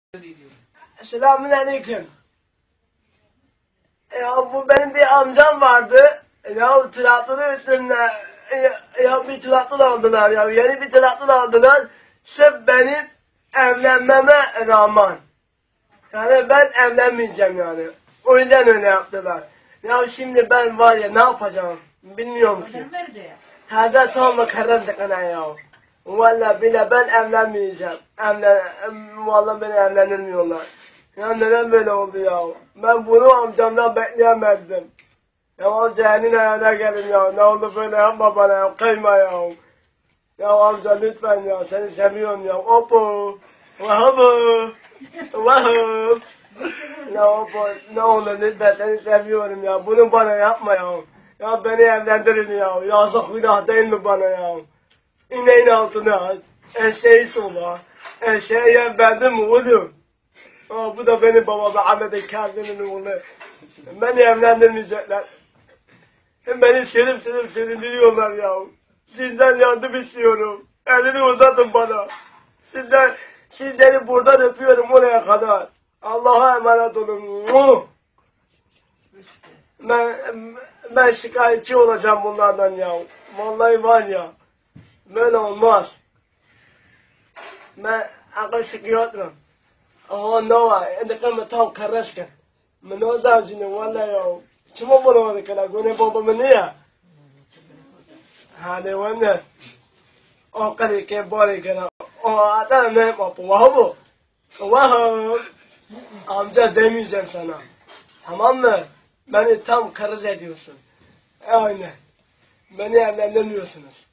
Selamünaleyküm. Ya bu benim bir amcam vardı. Ya traktörün üstünde ya bir traktör aldılar ya. Yeni bir traktör aldılar. Sırf benim evlenmeme rağmen. Yani ben evlenmeyeceğim yani. O yüzden öyle yaptılar. Ya şimdi ben var ya ne yapacağım? Bilmiyorum ki. Taze tonla kardeşlikine ya. Vallahi bile ben evlenmeyeceğim. Vallahi beni evlendirmiyorlar. Ya neden böyle oldu ya? Ben bunu amcamdan bekleyemezdim. Ya amca elin ayağına gelin ya. Ne oldu böyle yapma bana ya. Kıyma ya. Ya amca lütfen ya. Seni seviyorum ya. Opo. Vahabu. Vahabu. Ya opo. Ne olur lütfen seni seviyorum ya. Bunu bana yapma ya. Ya beni evlendirin ya. Yazık günah değil mi bana ya? İneğin altına az. Eşeği sola. Eşeğe yem verdim oğlum. Aa, bu da benim babam Ahmet Kazım'ın oğlu. Beni evlendirmeyecekler. Beni süründürüyorlar ya. Sizden yardım istiyorum. Elini uzatın bana. Sizleri buradan öpüyorum oraya kadar. Allah'a emanet olun. Ben şikayetçi olacağım bunlardan ya. Vallahi var ya. Böyle olmaz. Ben akıl şikayetrim. Oh no, anda kama tau karashka. Mano zawjini wala yo. Chimo bono wala kala gone bobo mania. Hane wana. O kali ke bori kana. O ata ne mapu wahobo. Waho. Amca demeyeceğim sana. Tamam mı? Beni tam karız ediyorsun. Aynen. Beni evlendirmiyorsunuz.